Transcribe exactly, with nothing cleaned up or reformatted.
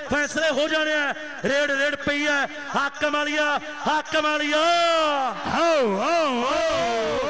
फैसले हो जाने हैं। रेड रेड पई है हाकम वालिया हाकम वालिया।